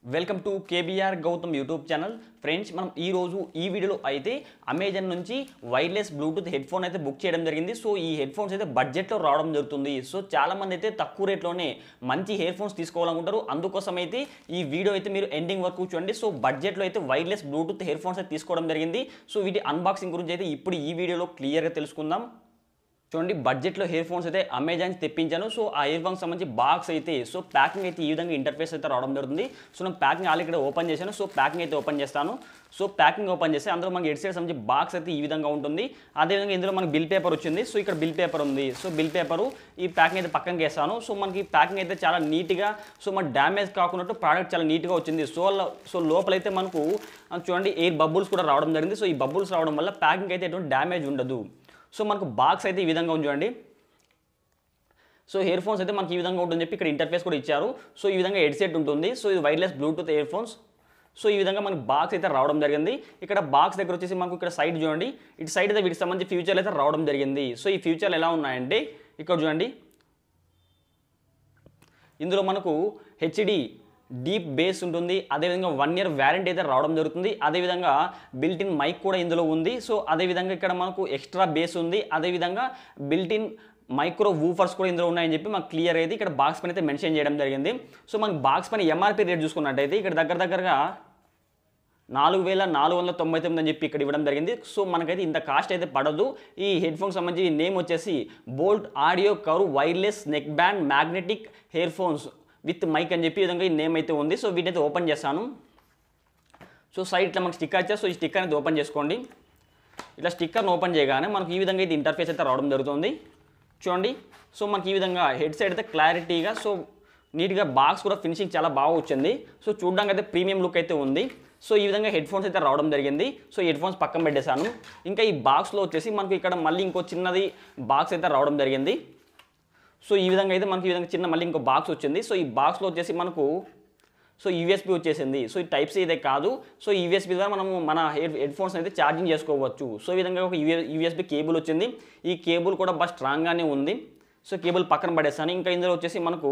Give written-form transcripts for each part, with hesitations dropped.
Welcome to KBR Gautam YouTube channel. Friends, మనం ఈరోజు ఈ వీడియోలో అయితే అమెజాన్ నుంచి వైర్లెస్ బ్లూటూత్ హెడ్ ఫోన్ అయితే బుక్ చేయడం జరిగింది. సో ఈ హెడ్ ఫోన్స్ అయితే బడ్జెట్లో రావడం జరుగుతుంది. సో చాలామంది అయితే తక్కువ రేట్లోనే మంచి హెడ్ ఫోన్స్ తీసుకోవాలనుకుంటారు. అందుకోసం అయితే ఈ వీడియో అయితే మీరు ఎండింగ్ వరకు చూడండి. సో బడ్జెట్లో అయితే వైర్లెస్ బ్లూటూత్ హెడ్ ఫోన్స్ అయితే తీసుకోవడం జరిగింది. సో వీటి అన్బాక్సింగ్ గురించి అయితే ఇప్పుడు ఈ వీడియోలో క్లియర్గా తెలుసుకుందాం. చూడండి, బడ్జెట్లో ఇయర్ ఫోన్స్ అయితే అమెజాన్ తెప్పించాను. సో ఆ ఇయర్ ఫోన్స్ సంబంధించి బాక్స్ అయితే సో ప్యాకింగ్ అయితే ఈ విధంగా ఇంటర్ఫేస్ అయితే రావడం జరుగుతుంది. సో నేను ప్యాకింగ్ ఆల్రెడీ ఇక్కడ ఓపెన్ చేశాను. సో ప్యాకింగ్ అయితే ఓపెన్ చేస్తాను. సో ప్యాకింగ్ ఓపెన్ చేస్తే అందులో మనకి హెడ్ సెట్ సంబంధించి బాక్స్ అయితే ఈ విధంగా ఉంటుంది. అదేవిధంగా ఇందులో మనకి బిల్ పేపర్ వచ్చింది. సో ఇక్కడ బిల్ పేపర్ ఉంది. సో బిల్ పేపరు ఈ ప్యాకింగ్ అయితే పక్కన వేస్తాను. సో మనకి ప్యాకింగ్ అయితే చాలా నీట్గా, సో మన డ్యామేజ్ కాకుండా ప్రోడక్ట్ చాలా నీట్గా వచ్చింది. సో లోపలైతే మనకు చూడండి ఎయిర్ బబుల్స్ కూడా రావడం జరిగింది. సో ఈ బబుల్స్ రావడం వల్ల ప్యాకింగ్ అయితే ఎటువంటి డ్యామేజ్ ఉండదు. సో మనకు బాక్స్ అయితే ఈ విధంగా ఉంది చూడండి. సో ఇయర్ ఫోన్స్ అయితే మనకి ఈ విధంగా ఉంటుందని చెప్పి ఇక్కడ ఇంటర్ఫేస్ కూడా ఇచ్చారు. సో ఈ విధంగా హెడ్ సెట్ ఉంటుంది. సో ఇది wireless Bluetooth earphones. So ఈ విధంగా మనకి బాక్స్ అయితే రావడం జరిగింది. ఇక్కడ బాక్స్ దగ్గర వచ్చేసి మనకు ఇక్కడ సైడ్ చూడండి, ఇటు సైడ్ అయితే వీటికి సంబంధించి ఫ్యూచర్లు అయితే రావడం జరిగింది. సో ఈ ఫ్యూచర్లు ఎలా ఉన్నాయంటే ఇక్కడ చూడండి, ఇందులో మనకు హెచ్డి డీప్ బేస్ ఉంటుంది. అదేవిధంగా 1 year వ్యారంటీ అయితే రావడం జరుగుతుంది. అదేవిధంగా బిల్ట్ ఇన్ మైక్ కూడా ఇందులో ఉంది. సో అదేవిధంగా ఇక్కడ మనకు ఎక్స్ట్రా బేస్ ఉంది. అదేవిధంగా బిల్ట్ ఇన్ మైక్రో వూఫర్స్ కూడా ఇందులో ఉన్నాయని చెప్పి మాకు క్లియర్ అయితే ఇక్కడ బాక్స్ పైన అయితే మెన్షన్ చేయడం జరిగింది. సో మనకి బాక్స్ పైన ఎంఆర్పీ రేట్ చూసుకున్నట్టయితే ఇక్కడ దగ్గరగా 4499 అని చెప్పి ఇక్కడ ఇవ్వడం జరిగింది. సో మనకైతే ఇంత కాస్ట్ అయితే పడదు. ఈ హెడ్ ఫోన్స్ సంబంధించి నేమ్ వచ్చేసి Boult Audio Curve wireless neckband magnetic earphones with mic అని చెప్పి ఈ విధంగా ఈ నేమ్ అయితే ఉంది. సో వీటిని అయితే ఓపెన్ చేస్తాను. సో సైడ్ ఇట్లా మనకి స్టిక్కర్ ఇచ్చారు. సో ఈ స్టిక్కర్ అయితే ఓపెన్ చేసుకోండి. ఇట్లా స్టిక్కర్ని ఓపెన్ చేయగానే మనకి ఈ విధంగా ఇది ఇంటర్ఫేస్ అయితే రావడం జరుగుతుంది. చూడండి, సో మనకి ఈ విధంగా హెడ్ సైడ్ అయితే క్లారిటీగా, సో నీట్గా బాక్స్ కూడా ఫినిషింగ్ చాలా బాగా వచ్చింది. సో చూడడానికి అయితే ప్రీమియం లుక్ అయితే ఉంది. సో ఈ విధంగా హెడ్ ఫోన్స్ అయితే రావడం జరిగింది. సో హెడ్ ఫోన్స్ పక్కన పెట్టేశాను. ఇంకా ఈ బాక్స్లో వచ్చేసి మనకు ఇక్కడ మళ్ళీ ఇంకో చిన్నది బాక్స్ అయితే రావడం జరిగింది. సో ఈ విధంగా అయితే మనకి ఈ విధంగా చిన్న మళ్ళీ ఇంకో బాక్స్ వచ్చింది. సో ఈ బాక్స్లో వచ్చేసి మనకు సో యూఎస్బీ వచ్చేసింది. సో ఈ టైప్ సి అయితే కాదు. సో యూఎస్బీ ద్వారా మనము మన హెడ్ ఫోన్స్ అయితే ఛార్జింగ్ చేసుకోవచ్చు. సో ఈ విధంగా ఒక యూఎస్బీ కేబుల్ వచ్చింది. ఈ కేబుల్ కూడా బాగా స్ట్రాంగ్గానే ఉంది. సో కేబుల్ పక్కన పడేస్తాను. ఇంకా ఇందులో వచ్చేసి మనకు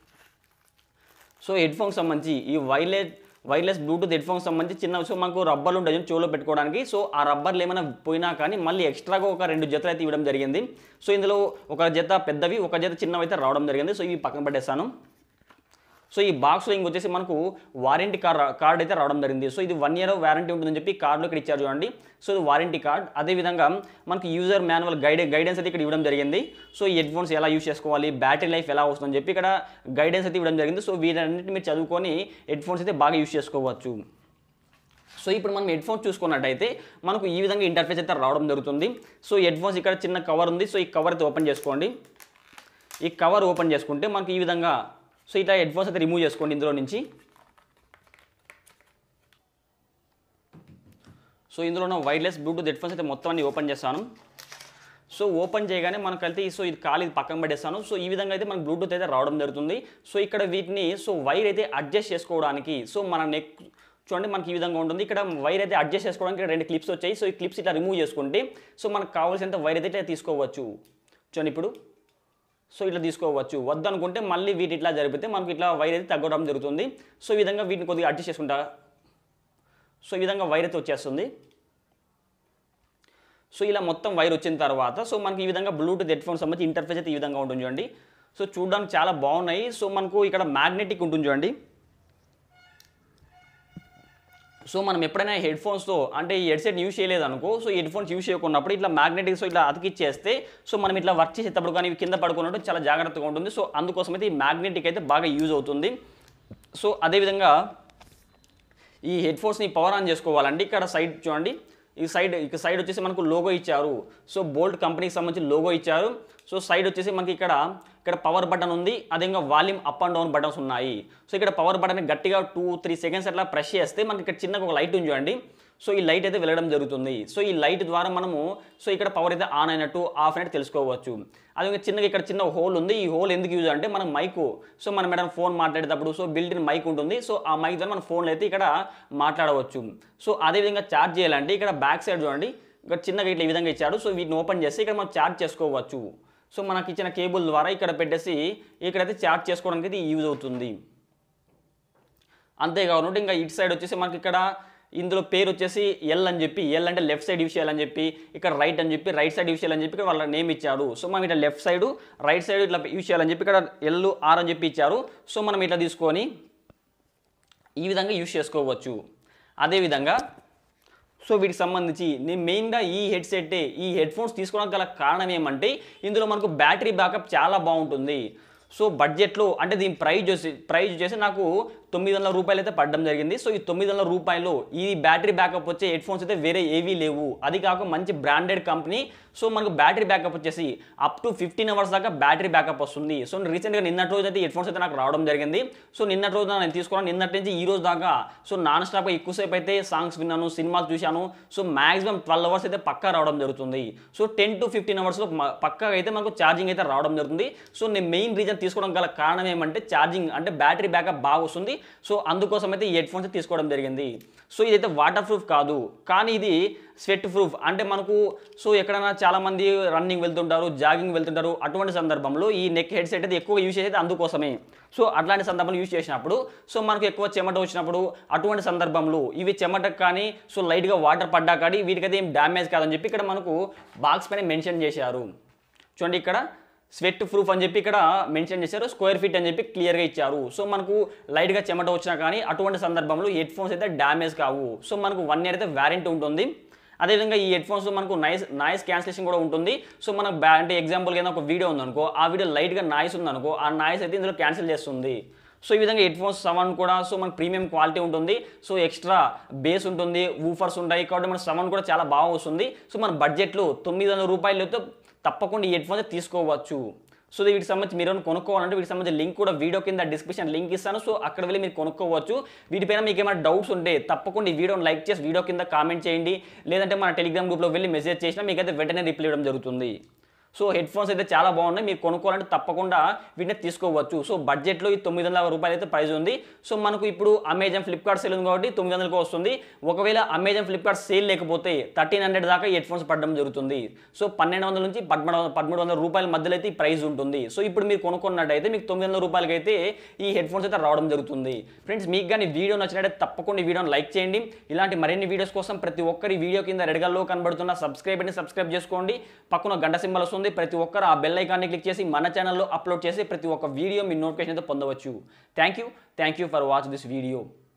సో హెడ్ ఫోన్స్ సంబంధించి ఈ వైర్లెస్ బ్లూటూత్ హెడ్ ఫోన్స్ సంబంధించి చిన్న, సో మనకు రబ్బర్లు ఉంటాయి చెవులో పెట్టుకోవడానికి. సో ఆ రబ్బర్లు ఏమైనా పోయినా కానీ మళ్ళీ ఎక్స్ట్రాగా ఒక 2 జతలు అయితే ఇవ్వడం జరిగింది. సో ఇందులో ఒక జత పెద్దవి, ఒక జత చిన్నవి అయితే రావడం జరిగింది. సో ఇవి పక్కన పెట్టేస్తాను. సో ఈ బాక్స్లో ఇంకొచ్చేసి మనకు వారంటీ కార్డ్ అయితే రావడం జరిగింది. సో ఇది 1 year వారంటీ ఉంటుందని చెప్పి కార్డులో ఇక్కడ ఇచ్చారు చూడండి. సో ఇది వారంటీ కార్డ్. అదేవిధంగా మనకి యూజర్ మాన్యువల్ గైడెన్స్ అయితే ఇక్కడ ఇవ్వడం జరిగింది. సో ఈ హెడ్ ఫోన్స్ ఎలా యూజ్ చేసుకోవాలి, బ్యాటరీ లైఫ్ ఎలా వస్తుందని చెప్పి ఇక్కడ గైడెన్స్ అయితే ఇవ్వడం జరిగింది. సో వీటన్నిటిని మీరు చదువుకొని హెడ్ ఫోన్స్ అయితే బాగా యూజ్ చేసుకోవచ్చు. సో ఇప్పుడు మనం హెడ్ ఫోన్స్ చూసుకున్నట్టయితే మనకు ఈ విధంగా ఇంటర్ఫేస్ అయితే రావడం జరుగుతుంది. సో హెడ్ ఫోన్స్ ఇక్కడ చిన్న కవర్ ఉంది. సో ఈ కవర్ అయితే ఓపెన్ చేసుకోండి. ఈ కవర్ ఓపెన్ చేసుకుంటే మనకు ఈ విధంగా, సో ఇట్లా హెడ్ ఫోన్స్ అయితే రిమూవ్ చేసుకోండి ఇందులో నుంచి. సో ఇందులో ఉన్న వైర్లెస్ బ్లూటూత్ హెడ్ ఫోన్స్ అయితే మొత్తం అన్ని ఓపెన్ చేస్తాను. సో ఓపెన్ చేయగానే మనకైతే సో ఇది ఖాళీ పక్కన పడేస్తాను. సో ఈ విధంగా అయితే మనకు బ్లూటూత్ అయితే రావడం జరుగుతుంది. సో ఇక్కడ వీటిని సో వైర్ అయితే అడ్జస్ట్ చేసుకోవడానికి, సో మన నెక్ చూడండి మనకి ఈ విధంగా ఉంటుంది. ఇక్కడ వైర్ అయితే అడ్జస్ట్ చేసుకోవడానికి 2 క్లిప్స్ వచ్చాయి. సో ఈ క్లిప్స్ ఇట్లా రిమూవ్ చేసుకుంటే సో మనకు కావాల్సినంత వైర్ అయితే ఇట్లా తీసుకోవచ్చు. చూడండి ఇప్పుడు సో ఇట్లా తీసుకోవచ్చు. వద్దనుకుంటే మళ్ళీ వీటి ఇట్లా జరిపితే మనకు ఇట్లా వైర్ అయితే తగ్గడం జరుగుతుంది. సో ఈ విధంగా వీటిని కొద్దిగా అడ్జస్ట్ చేసుకుంటా. సో ఈ విధంగా వైర్ అయితే వచ్చేస్తుంది. సో ఇలా మొత్తం వైర్ వచ్చిన తర్వాత సో మనకి ఈ విధంగా బ్లూటూత్ హెడ్ ఫోన్స్ సంబంధించి ఇంటర్ఫేస్ అయితే ఈ విధంగా ఉంటుంది చూడండి. సో చూడడానికి చాలా బాగున్నాయి. సో మనకు ఇక్కడ మ్యాగ్నెటిక్ ఉంటుంది చూడండి. సో మనం ఎప్పుడైనా హెడ్ ఫోన్స్తో అంటే ఈ హెడ్ సెట్ యూజ్ చేయలేదు అనుకో, సో హెడ్ ఫోన్స్ యూజ్ చేయకున్నప్పుడు ఇట్లా మ్యాగ్నెటిక్ సో ఇట్లా అతికిచ్చేస్తే సో మనం ఇట్లా వర్క్ చేసేటప్పుడు కానీ కింద పడుకున్నట్టు చాలా జాగ్రత్తగా ఉంటుంది. సో అందుకోసం అయితే ఈ మ్యాగ్నెటిక్ అయితే బాగా యూజ్ అవుతుంది. సో అదేవిధంగా ఈ హెడ్ ఫోన్స్ని పవర్ ఆన్ చేసుకోవాలండి. ఇక్కడ సైడ్ చూడండి, ఈ సైడ్ వచ్చేసి మనకు లోగో ఇచ్చారు. సో బోల్ట్ కంపెనీకి సంబంధించి లోగో ఇచ్చారు. సో సైడ్ వచ్చేసి మనకి ఇక్కడ పవర్ బటన్ ఉంది. అదేవిధంగా volume up and down buttons ఉన్నాయి. సో ఇక్కడ పవర్ బటన్ గట్టిగా 2-3 seconds అట్లా ప్రెస్ చేస్తే మనకి ఇక్కడ చిన్నగా ఒక లైట్ ఉంది చూడండి. సో ఈ లైట్ అయితే వెళ్ళడం జరుగుతుంది. సో ఈ లైట్ ద్వారా మనము సో ఇక్కడ పవర్ అయితే ఆన్ అయినట్టు ఆఫ్ అయినట్టు తెలుసుకోవచ్చు. అదే చిన్నగా ఇక్కడ చిన్న హోల్ ఉంది. ఈ హోల్ ఎందుకు యూజ్ అంటే మనం మైక్, సో మనం ఏదైనా ఫోన్ మాట్లాడేటప్పుడు సో బిల్ట్ ఇన్ మైక్ ఉంటుంది. సో ఆ మైక్ ద్వారా మన ఫోన్లో అయితే ఇక్కడ మాట్లాడవచ్చు. సో అదేవిధంగా ఛార్జ్ చేయాలంటే ఇక్కడ బ్యాక్ సైడ్ చూడండి, ఇక్కడ చిన్నగా ఇట్లా ఈ విధంగా ఇచ్చాడు. సో వీటిని ఓపెన్ చేసి ఇక్కడ మనం ఛార్జ్ చేసుకోవచ్చు. సో మనకి ఇచ్చిన కేబుల్ ద్వారా ఇక్కడ పెట్టేసి ఇక్కడైతే ఛార్జ్ చేసుకోవడానికి ఇది యూజ్ అవుతుంది. అంతేకాకుండా ఇంకా ఇటు సైడ్ వచ్చేసి మనకి ఇక్కడ ఇందులో పేరు వచ్చేసి ఎల్ అని చెప్పి, ఎల్ అంటే లెఫ్ట్ సైడ్ యూస్ చేయాలని చెప్పి, ఇక్కడ రైట్ అని చెప్పి రైట్ సైడ్ యూస్ చేయాలని చెప్పి ఇక్కడ వాళ్ళ నేమ్ ఇచ్చారు. సో మనం ఇట్లా లెఫ్ట్ సైడ్ రైట్ సైడ్ ఇట్లా యూస్ చేయాలని చెప్పి ఇక్కడ ఎల్ ఆర్ అని చెప్పి ఇచ్చారు. సో మనం ఇట్లా తీసుకొని ఈ విధంగా యూస్ చేసుకోవచ్చు. అదేవిధంగా సో వీటికి సంబంధించి నేను మెయిన్గా ఈ హెడ్ ఫోన్స్ తీసుకోవడానికి గల కారణం ఏమంటే ఇందులో మనకు బ్యాటరీ బ్యాకప్ చాలా బాగుంటుంది. సో బడ్జెట్లో అంటే దీని ప్రైస్ వచ్చేసి నాకు 900 రూపాయలు అయితే పడడం జరిగింది. సో ఈ 900 రూపాయలు ఈ బ్యాటరీ బ్యాకప్ వచ్చే హెడ్ ఫోన్స్ అయితే వేరే ఏవీ లేవు. అది కాక మంచి బ్రాండెడ్ కంపెనీ. సో మనకు బ్యాటరీ బ్యాకప్ వచ్చేసి అప్ టు 15 అవర్స్ దాకా బ్యాటరీ బ్యాకప్ వస్తుంది. సో రీసెంట్గా నిన్నటి రోజు అయితే హెడ్ ఫోన్స్ అయితే నాకు రావడం జరిగింది. సో నిన్నటి రోజు నేను తీసుకున్నాను. నిన్నటి నుంచి ఈ రోజు దాకా సో నాన్ స్టాప్గా ఎక్కువసేపు అయితే సాంగ్స్ విన్నాను, సినిమాలు చూశాను. సో మాక్సిమం 12 అవర్స్ అయితే పక్కా రావడం జరుగుతుంది. సో 10 to 15 అవర్స్లో పక్కా అయితే మనకు ఛార్జింగ్ అయితే రావడం జరుగుతుంది. సో నేను మెయిన్ రీజన్ తీసుకోవడం గల కారణం ఏమంటే ఛార్జింగ్ అంటే బ్యాటరీ బ్యాకప్ బాగా వస్తుంది. సో అందుకోసం అయితే ఈ హెడ్ ఫోన్స్ తీసుకోవడం జరిగింది. సో ఇదైతే వాటర్ ప్రూఫ్ కాదు, కానీ ఇది స్వెట్ ప్రూఫ్. అంటే మనకు సో ఎక్కడైనా చాలామంది రన్నింగ్ వెళ్తుంటారు, జాగింగ్ వెళ్తుంటారు. అటువంటి సందర్భంలో ఈ నెక్ హెడ్ సెట్ అయితే ఎక్కువ యూజ్ చేసేది అందుకోసమే. సో అట్లాంటి సందర్భంలో యూజ్ చేసినప్పుడు సో మనకు ఎక్కువ చెమట వచ్చినప్పుడు అటువంటి సందర్భంలో ఇవి చెమటకు కానీ సో లైట్గా వాటర్ పడ్డా కానీ వీటికైతే ఏం డ్యామేజ్ కాదని చెప్పి ఇక్కడ మనకు బాక్స్ పైన మెన్షన్ చేశారు. చూడండి ఇక్కడ స్వెట్ ప్రూఫ్ అని చెప్పి ఇక్కడ మెన్షన్ చేశారు, స్క్వేర్ ఫీట్ అని చెప్పి క్లియర్గా ఇచ్చారు. సో మనకు లైట్గా చెమట వచ్చినా కానీ అటువంటి సందర్భంలో హెడ్ ఫోన్స్ అయితే డ్యామేజ్ కావు. సో మనకు 1 year అయితే వారంటీ ఉంటుంది. అదేవిధంగా ఈ హెడ్ ఫోన్స్ మనకు నాయిస్ క్యాన్సిలేషన్ కూడా ఉంటుంది. సో మనకు అంటే ఎగ్జాంపుల్గా ఏదైనా ఒక వీడియో ఉందనుకో, ఆ వీడియో లైట్గా నాయిస్ ఉందనుకో, ఆ నాయిస్ అయితే ఇందులో క్యాన్సిల్ చేస్తుంది. సో ఈ విధంగా హెడ్ ఫోన్స్ సౌండ్ కూడా సో మనకు ప్రీమియం క్వాలిటీ ఉంటుంది. సో ఎక్స్ట్రా బేస్ ఉంటుంది, వూఫర్స్ ఉంటాయి, కాబట్టి మన సౌండ్ కూడా చాలా బాగా వస్తుంది. సో మన బడ్జెట్లో 900 రూపాయలతో తప్పకుండా ఈ హెడ్ ఫోన్స్ తీసుకోవచ్చు. సో వీటికి సంబంధించి మీరు కొనుక్కోవాలంటే వీటికి సంబంధించి లింక్ కూడా వీడియో కింద డిస్క్రిప్షన్ లింక్ ఇస్తాను. సో అక్కడ వెళ్ళి మీరు కొనుక్కోవచ్చు. వీటిపైన మీకు ఏమైనా డౌట్స్ ఉంటే తప్పకుండా ఈ వీడియోని లైక్ చేసి వీడియో కింద కామెంట్ చేయండి. లేదంటే మన టెలిగ్రామ్ గ్రూప్లో వెళ్ళి మెసేజ్ చేసినా మీకైతే వెంటనే రిప్లై ఇవ్వడం జరుగుతుంది. సో హెడ్ ఫోన్స్ అయితే చాలా బాగున్నాయి. మీరు కొనుక్కోవాలంటే తప్పకుండా వీటిని తీసుకోవచ్చు. సో బడ్జెట్లో ఈ 900 రూపాయలు అయితే ప్రైస్ ఉంది. సో మనకు ఇప్పుడు అమెజాన్ ఫ్లిప్కార్ట్ సేల్ ఉంది కాబట్టి 900కి వస్తుంది. ఒకవేళ అమెజాన్ ఫ్లిప్కార్ట్ సేల్ లేకపోతే 1300 దాకా హెడ్ ఫోన్స్ పడడం జరుగుతుంది. సో 1200 నుంచి 1300 రూపాయల మధ్యలో అయితే ఈ ప్రైస్ ఉంటుంది. సో ఇప్పుడు మీరు కొనుక్కున్నట్టయితే మీకు 900 రూపాయలకి అయితే ఈ హెడ్ ఫోన్స్ అయితే రావడం జరుగుతుంది. ఫ్రెండ్స్ మీకు కానీ వీడియో నచ్చినట్టయితే తప్పకుండా ఈ వీడియోని లైక్ చేయండి. ఇలాంటి మరిన్ని వీడియోస్ కోసం ప్రతి ఒక్కరి వీడియో కింద రెడ్గా కనబడుతున్న సబ్స్క్రైబ్ చేసుకోండి. పక్కన గంట సింబల్ వస్తుంది. ప్రతి ఒక్కరు ఆ బెల్ ఐకాన్ని క్లిక్ చేసి మన ఛానల్లో అప్లోడ్ చేసి ప్రతి ఒక్క వీడియో మీ నోటిఫికేషన్ అయితే పొందవచ్చు. Thank you for watch this video.